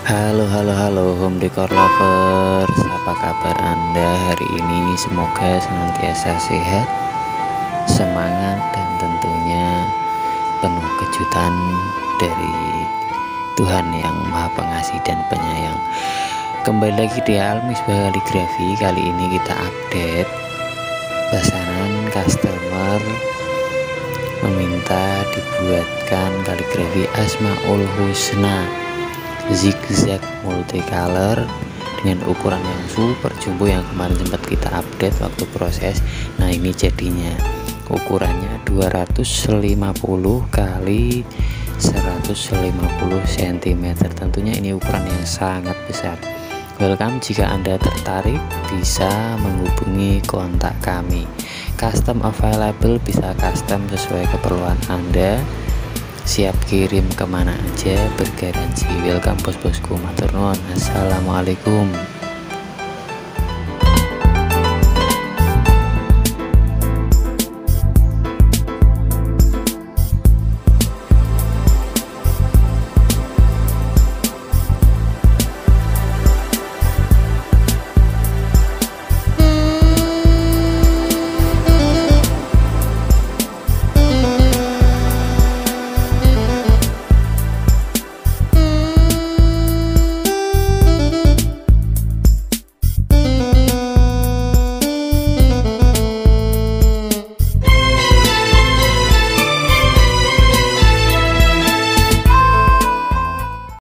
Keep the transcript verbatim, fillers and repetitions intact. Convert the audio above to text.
Halo halo halo home decor lovers, apa kabar Anda hari ini? Semoga senantiasa sehat, semangat, dan tentunya penuh kejutan dari Tuhan yang Maha Pengasih dan Penyayang. Kembali lagi di Al Misbah Kaligrafi. Kali ini kita update pesanan customer meminta dibuatkan kaligrafi Asmaul Husna zigzag multicolor dengan ukuran yang super jumbo yang kemarin sempat kita update waktu proses. Nah, ini jadinya ukurannya dua ratus lima puluh kali seratus lima puluh sentimeter. Tentunya ini ukuran yang sangat besar. Welcome, jika Anda tertarik bisa menghubungi kontak kami. Custom available, bisa custom sesuai keperluan Anda, siap kirim kemana aja, bergaransi. Welcome bos-bosku, matur nuwun. Assalamualaikum.